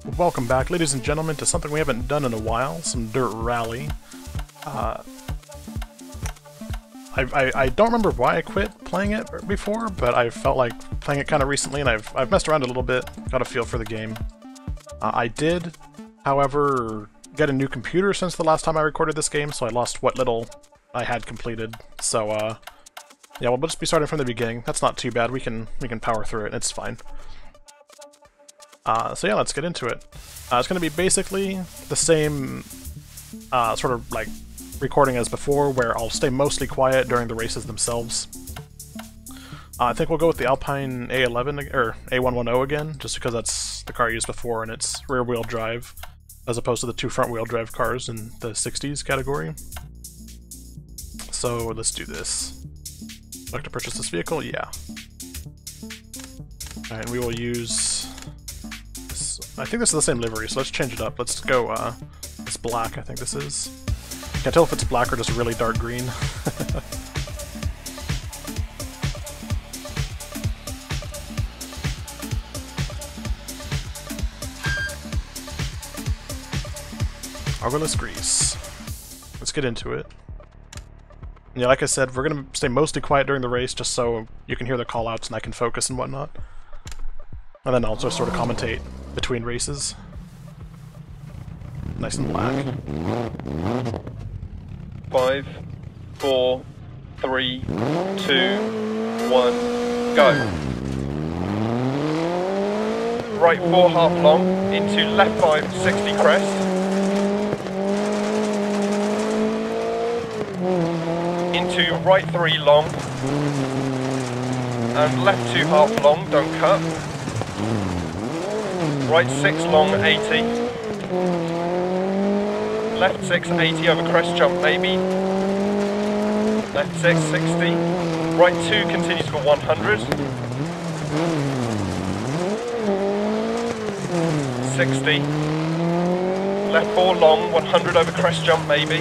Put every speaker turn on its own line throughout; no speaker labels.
Welcome back, ladies and gentlemen, to something we haven't done in a while, some Dirt Rally. I don't remember why I quit playing it before, but I felt like playing it kind of recently, and I've messed around a little bit, got a feel for the game. I did, however, get a new computer since the last time I recorded this game, so I lost what little I had completed. So, yeah, we'll just be starting from the beginning. That's not too bad. We can power through it. It's fine. So yeah, let's get into it. It's going to be basically the same sort of like recording as before, where I'll stay mostly quiet during the races themselves. I think we'll go with the Alpine A11 or A110 again, just because that's the car I used before and it's rear-wheel drive, as opposed to the two front-wheel drive cars in the 60s category. So let's do this. Would like to purchase this vehicle? Yeah. Alright, and we will use this. I think this is the same livery, so let's change it up. Let's go this black, I think this is. Can't tell if it's black or just really dark green. Argoless grease. Let's get into it. Yeah, like I said, we're gonna stay mostly quiet during the race, just so you can hear the callouts and I can focus and whatnot. And then also sort of commentate between races. Nice and black.
5, 4, 3, 2, 1, go. Right 4 half long, into left 5 60 crest. Into right 3 long. And left 2 half long, don't cut. Right 6 long 80. Left 6, 80 over crest jump maybe. Left 6, 60. Right 2 continues for 100. 60. Left 4 long, 100 over crest jump maybe.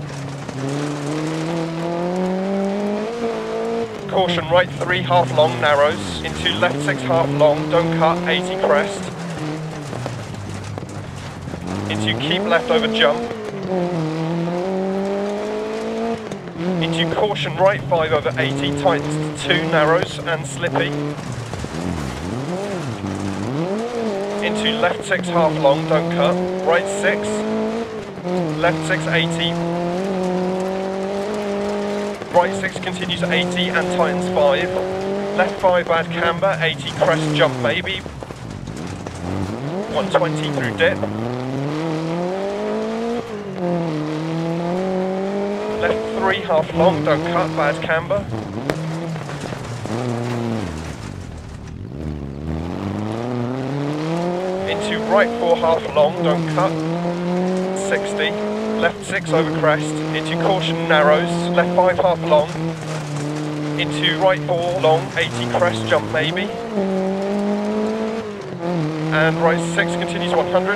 Caution, right 3 half long narrows. Into left 6 half long, don't cut, 80 crest. Into keep left over jump. Into caution right 5 over 80, tightens to 2 narrows and slippy. Into left 6 half long, don't cut, right 6, left 6 80, right 6 continues 80 and tightens 5, left 5 bad camber, 80 crest jump maybe, 120 through dip. Left 3 half long, don't cut, bad camber. Into right 4 half long, don't cut, 60. Left 6 over crest, into caution narrows, left 5 half long. Into right 4 long, 80 crest jump maybe. And right 6 continues 100.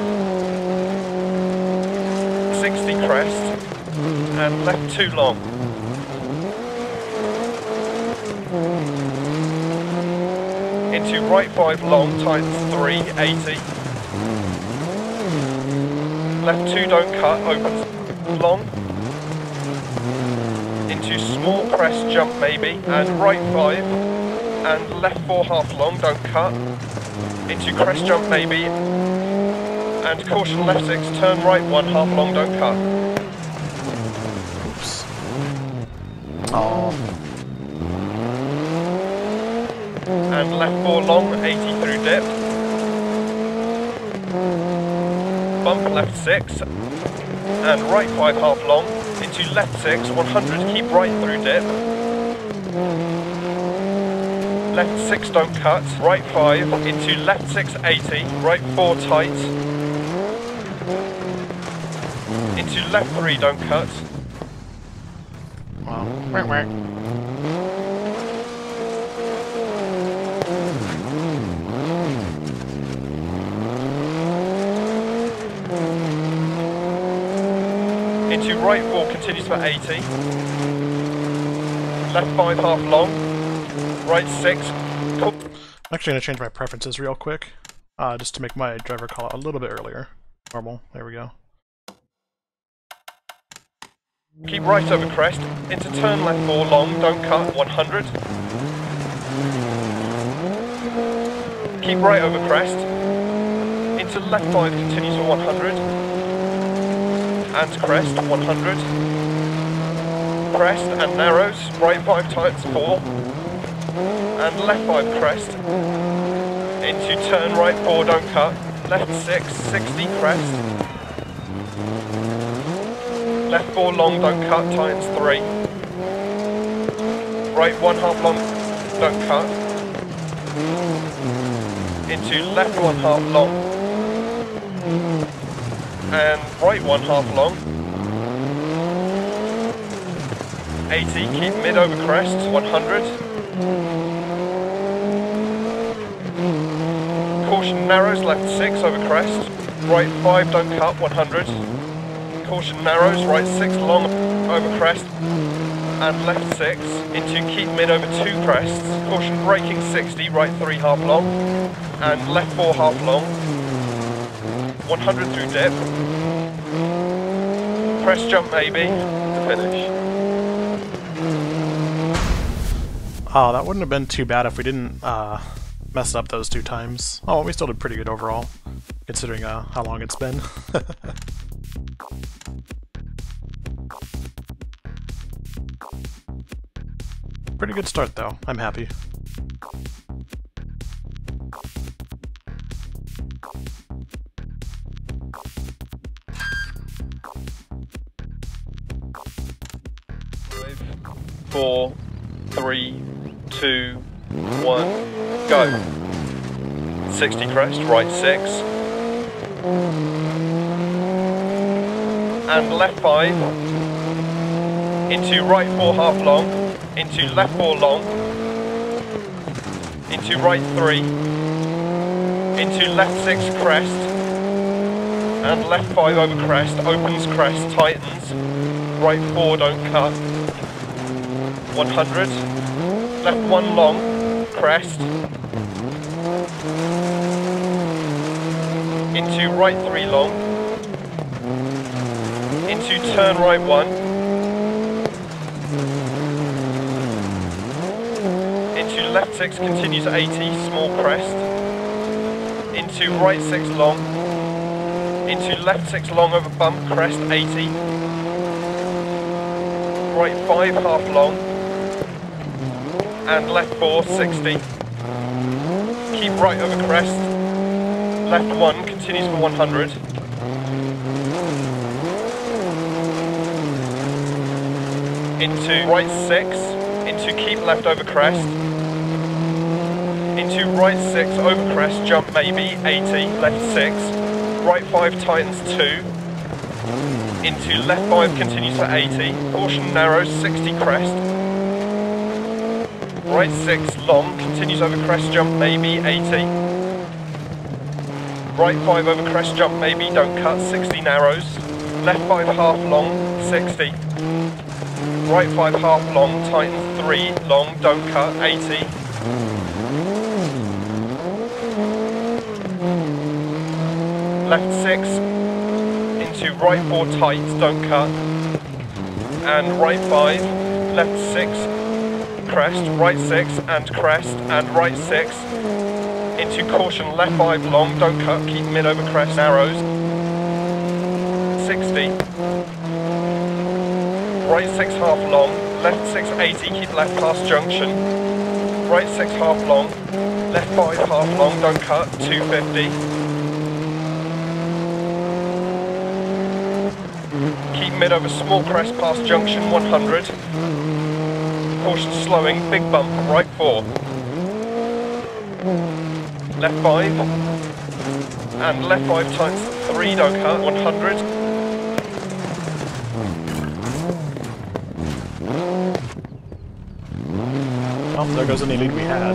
60 crest. And left 2 long. Into right 5 long, tightens 3, 80. Left 2 don't cut, opens long. Into small crest jump maybe, and right 5. And left 4 half long, don't cut. Into crest jump maybe. And caution left 6, turn right 1 half long, don't cut.
Oh.
And left 4 long, 80 through dip. Bump left 6. And right 5 half long. Into left 6, 100, keep right through dip. Left 6 don't cut. Right 5, into left 6, 80. Right 4 tight. Into left 3 don't cut.
Wow.
Into right 4 continues for 80. Left 5 half long. Right 6.
I'm actually going to change my preferences real quick. just to make my driver call out a little bit earlier. Normal, there we go.
Keep right over crest, into turn left 4 long, don't cut, 100. Keep right over crest, into left 5 continues for 100. And crest, 100. Crest and narrows, right 5 tightens 4. And left 5 crest. Into turn right 4, don't cut. Left 6, 60 crest. Left 4 long, don't cut, tightens 3. Right 1/2 long, don't cut. Into left 1/2 long. And right 1/2 long. 80, keep mid over crest, 100. Caution narrows, left 6 over crest. Right 5, don't cut, 100. Caution narrows, right 6 long over crest. And left 6 into keep mid over 2 crests. Caution braking 60, right 3/2 long. And left 4/2 long. 100 through dip. Crest jump maybe to finish.
Oh, that wouldn't have been too bad if we didn't mess up those 2 times. Oh, we still did pretty good overall, considering how long it's been. Pretty good start though, I'm happy.
Five, 4, 3, 2, 1, go. 60 crest, right 6. And left 5. Into right 4/2 long. Into left 4 long. Into right 3. Into left 6 crest. And left 5 over crest. Opens crest, tightens. Right 4, don't cut. 100. Left 1 long. Crest. Into right 3 long. Into turn right 1. Into left 6 continues 80, small crest. Into right 6 long. Into left 6 long over bump, crest 80. Right 5/2 long. And left 4, 60. Keep right over crest. Left 1 continues for 100. Into right 6. Into keep left over crest. Into right 6 over crest, jump maybe, 80, left 6. Right 5 tightens 2. Into left 5 continues for 80. Caution narrows, 60 crest. Right 6 long, continues over crest, jump maybe, 80. Right 5 over crest, jump maybe, don't cut, 60 narrows. Left 5/2 long, 60. Right 5/2 long, tightens 3 long, don't cut, 80. Left 6 into right 4 tight, don't cut. And right 5, left 6, crest, right 6 and crest, and right 6 into caution, left 5 long, don't cut, keep mid over crest, narrows. 60. Right 6/2 long, left 6 80, keep left past junction. Right 6/2 long, left 5/2 long, don't cut, 250. Keep mid over small crest past junction, 100. Caution slowing, big bump, right 4. Left 5. And left 5 times 3, don't cut, 100.
Oh, there goes any lead we had.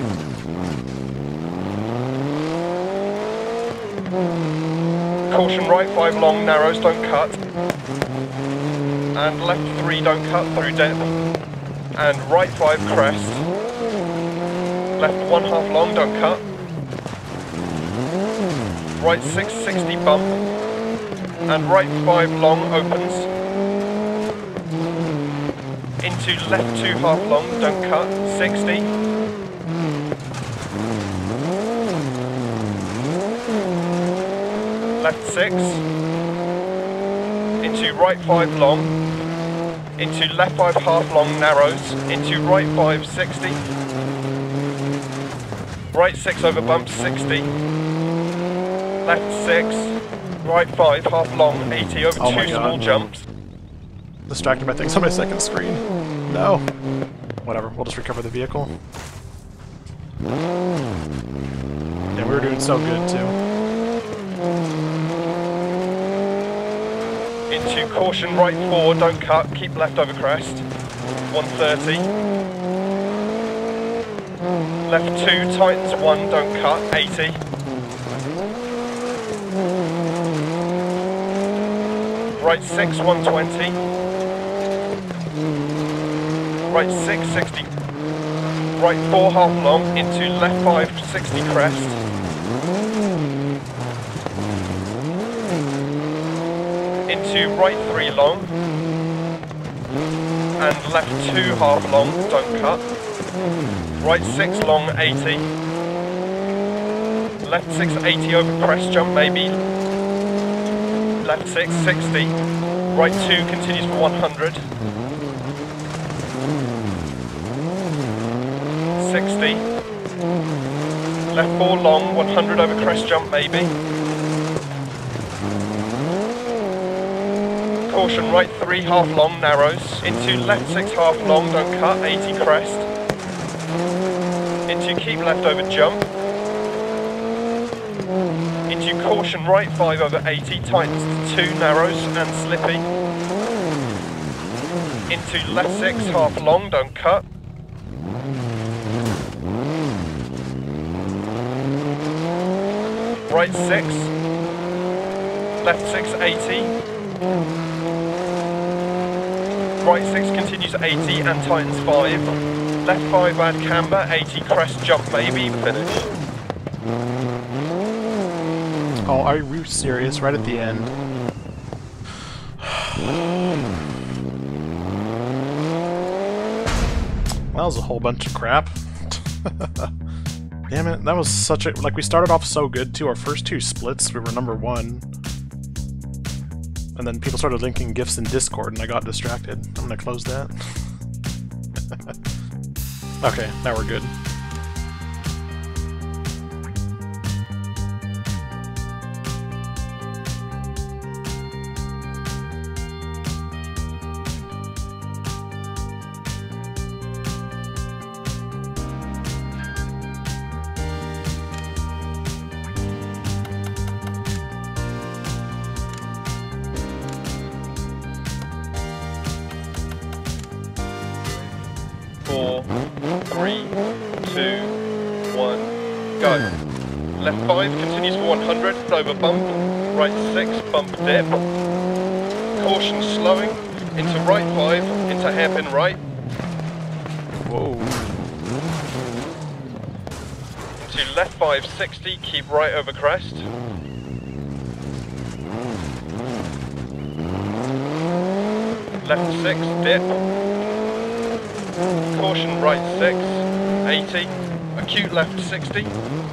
Caution right 5 long, narrows, don't cut. And left 3, don't cut through dip. And right 5 crest. Left 1/2 long, don't cut. Right 6, 60 bump. And right 5 long opens. Into left 2 half long, don't cut, 60. Left 6. Into right 5 long. Into left 5 half long narrows. Into right 5, 60. Right 6 over bump, 60. Left 6. Right 5 half long, 80 over 2 small jumps.
Distracted by things on my second screen. No. Whatever, we'll just recover the vehicle. Yeah, we were doing so good too.
Into caution right 4, don't cut, keep left over crest. 130. Left 2, tightens 1, don't cut, 80. Right 6, 120. Right 6, 60. Right 4 half long into left 5, 60 crest. Into right 3 long. And left 2 half long, don't cut. Right 6 long, 80. Left 6, 80 over crest jump maybe. Left 6, 60. Right 2 continues for 100. 60. Left 4 long, 100 over crest jump maybe. Caution right 3 half long narrows. Into left 6 half long, don't cut, 80 crest. Into keep left over jump. Into caution right 5 over 80, tightens to 2 narrows and slippy. Into left 6 half long, don't cut. Right 6, left 6, 80. Right 6 continues 80 and tightens 5. Left 5 add camber, 80 crest jump maybe, finish.
Oh, are you serious? Right at the end. That was a whole bunch of crap. Damn it, that was such a... Like, we started off so good, too. Our first 2 splits, we were number 1. And then people started linking GIFs in Discord, and I got distracted. I'm gonna close that. Okay, now we're good.
Four, 3, 2, 1, go. Left 5 continues for 100, over bump. Right 6, bump dip. Caution slowing. Into right 5, into hairpin right.
Whoa.
Into left 5, 60, keep right over crest. Left 6, dip. Caution right 6, 80, acute left 60.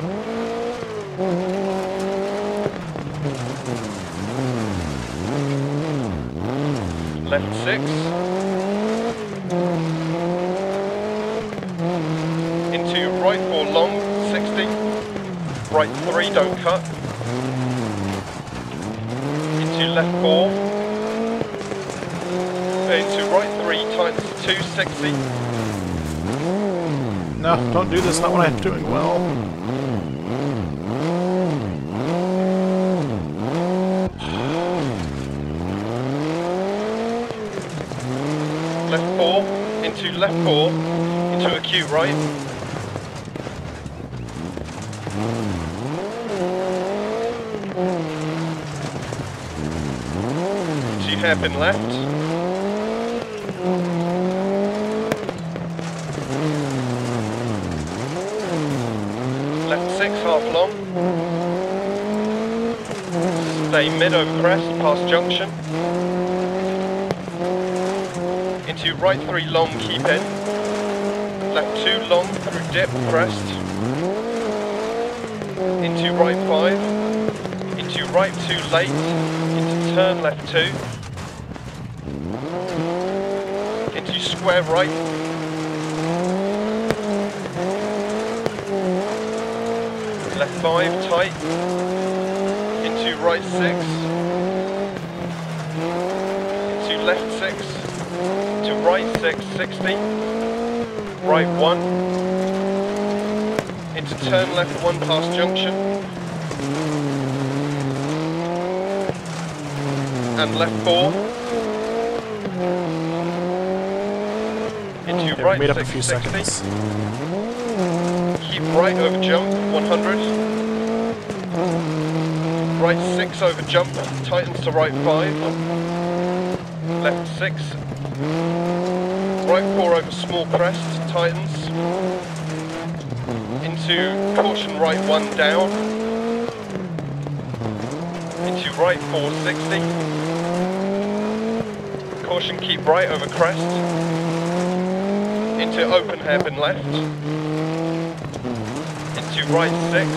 Left 6. Into right 4 long, 60. Right 3, don't cut. Into left 4. Into right 3, tightens 260.
No, don't do this, not when I'm doing well.
Left 4, into left 4, into acute right. Into hairpin left. Left 6, half long. Stay mid over crest, past junction. Into right 3 long, keep in. Left 2 long through dip, crest. Into right 5. Into right 2 late. Into turn left 2. Into square right. Left 5 tight. Into right 6. Into left 6. To right 6, 60. Right 1. Into turn left 1 past junction. And left 4. Into
Okay,
right
made up
6,
a few
60.
seconds.
Keep right over jump, 100. Right 6 over jump, tightens to right 5. Left 6. Right 4 over small crest, tightens. Into caution right 1 down. Into right 4, 60. Caution keep right over crest. Into open hairpin left. Into right 6.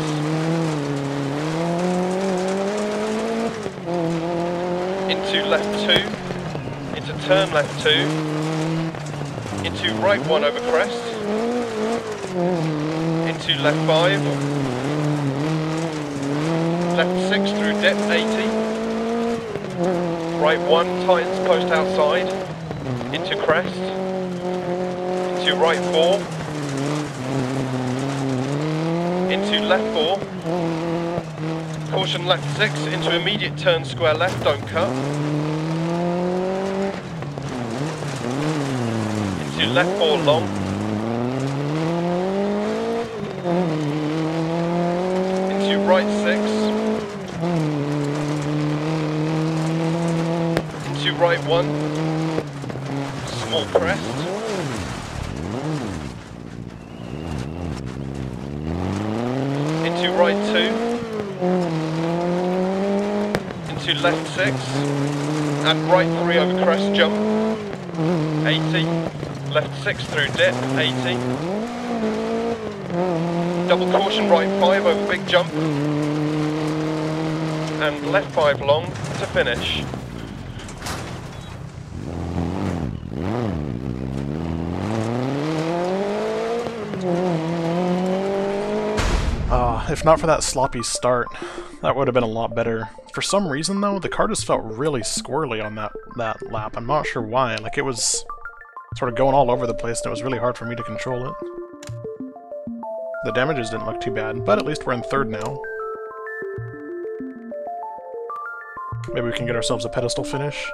Into left 2. Into turn left 2. Into right 1 over crest. Into left 5. Left 6 through dip, 80. Right 1, tightens post outside. Into crest. Into right 4. Into left 4. Caution left 6, into immediate turn square left, don't cut. Into left 4 long. Into right 6. Into right 1. Small crest. Into right 2. Into left 6. And right 3 over crest jump. 80. Left 6 through dip, 80. Double caution right 5 over big jump. And left 5 long to finish.
If not for that sloppy start, that would have been a lot better. For some reason though, the car just felt really squirrely on that lap. I'm not sure why. Like, it was sort of going all over the place and it was really hard for me to control it. The damages didn't look too bad, but at least we're in third now. Maybe we can get ourselves a pedestal finish.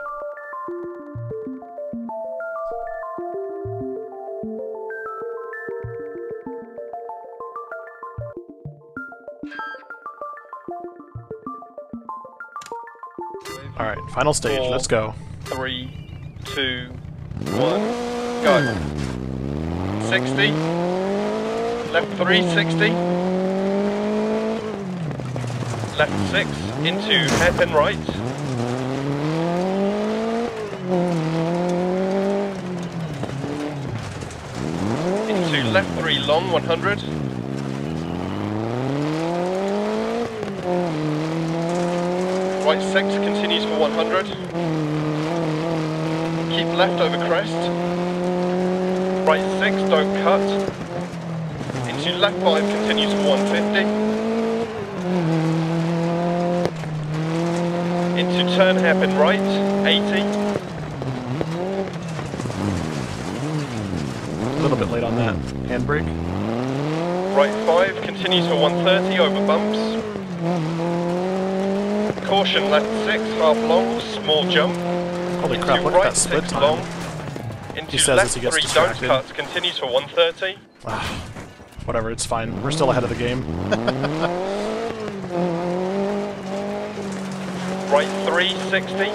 Alright, final stage,
4,
let's go.
3, 2, 1, go. 60. Left 3, 60. Left 6 into hairpin right. Into left 3 long, 100. Right 6 continues for 100. Keep left over crest. Right 6, don't cut. Into left 5 continues for 150. Into turn hairpin right, 80.
A little bit late on that handbrake.
Right 5 continues for 130 over bumps. Caution left 6, half long, small jump.
Holy
Into
crap, look
right
at that split
6
time.
long. Into
He says
left
as he gets
3
distracted.
don't cut, continues for 130.
Whatever, it's fine. We're still ahead of the game.
Right 3, 60.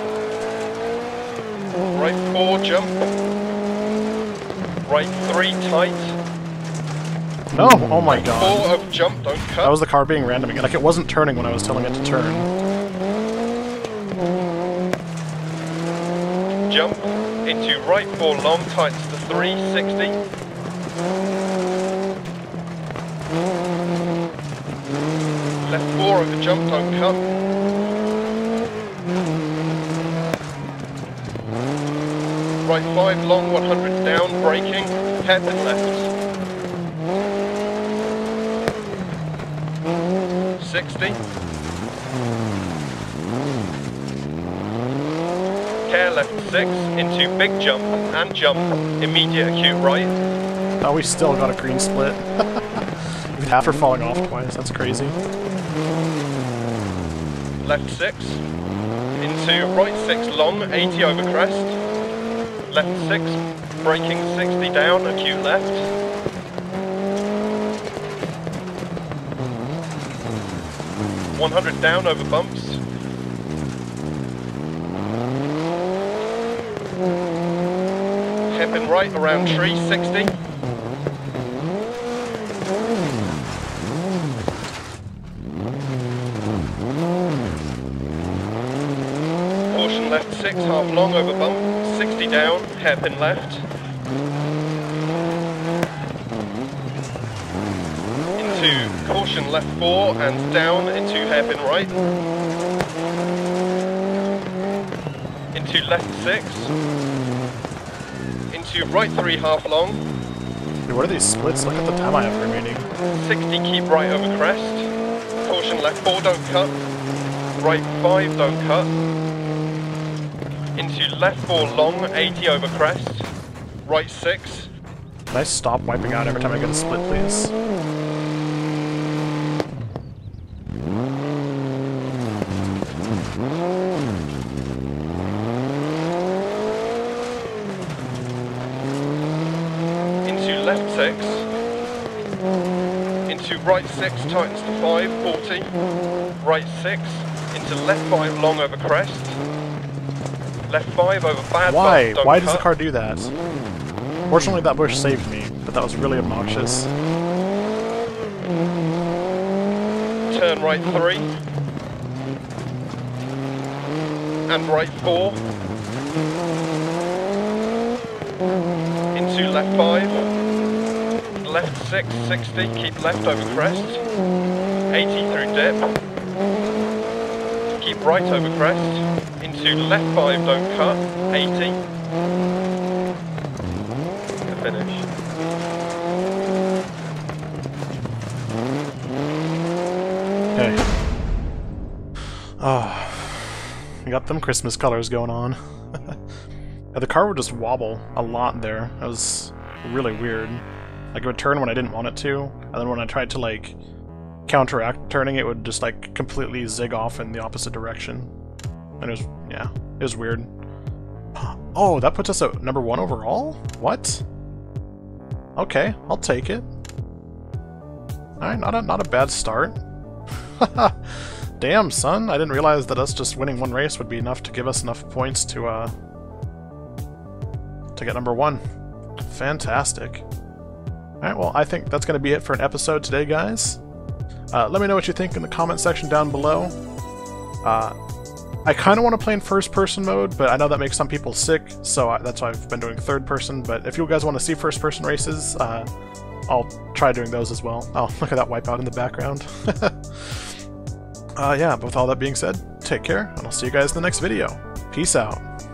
Right 4, jump. Right 3, tight.
No! Oh my god.
4 over jump, don't cut.
That was the car being random again. Like, it wasn't turning when I was telling it to turn.
Jump into right 4 long, tightens to 360. Left 4 over jump, don't cut. Right 5 long, 100 down, braking, hairpin left. 60. Care left 6 into big jump and jump, immediate acute right.
Oh, we still got a green split. Even after falling off twice, that's crazy.
Left 6 into right 6 long, 80 over crest. Left 6, braking 60 down, acute left. .100 down over bumps. Hairpin right around tree, 60. Caution left 6, half long over bump, 60 down, hairpin left. Into caution left 4 and down into hairpin right. Into left 6. Into right 3 half long.
Dude, what are these splits? Look at the time I have remaining.
60 keep right over crest. Caution left 4 don't cut. Right 5 don't cut. Into left 4 long, 80 over crest. Right 6.
Can I stop wiping out every time I get a split, please?
Into left 6. Into right 6, tightens to 5, 40. Right 6. Into left 5 long over crest. Left 5 over bad
Why?
bump, don't
Why
cut.
does the car do that? Fortunately, that bush saved me, but that was really obnoxious.
Turn right 3. And right 4. Into left 5. Left 6, 60, keep left over crest. 80 through dip. Keep right over crest. Into left 5, don't cut. 80. To finish.
Okay. Oh, we got them Christmas colors going on. Yeah, the car would just wobble a lot there. That was really weird. Like, it would turn when I didn't want it to, and then when I tried to, like, counteract turning, it would just, like, completely zig off in the opposite direction. And it was, yeah, it was weird. Oh, that puts us at number 1 overall? What? Okay, I'll take it. Alright, not a bad start. Damn, son, I didn't realize that us just winning one race would be enough to give us enough points to get number 1. Fantastic. Alright, well, I think that's going to be it for an episode today, guys. Let me know what you think in the comment section down below. I kind of want to play in first-person mode, but I know that makes some people sick, so that's why I've been doing third-person. But if you guys want to see first-person races, I'll try doing those as well. Oh, look at that wipeout in the background. Yeah, but with all that being said, take care, and I'll see you guys in the next video. Peace out.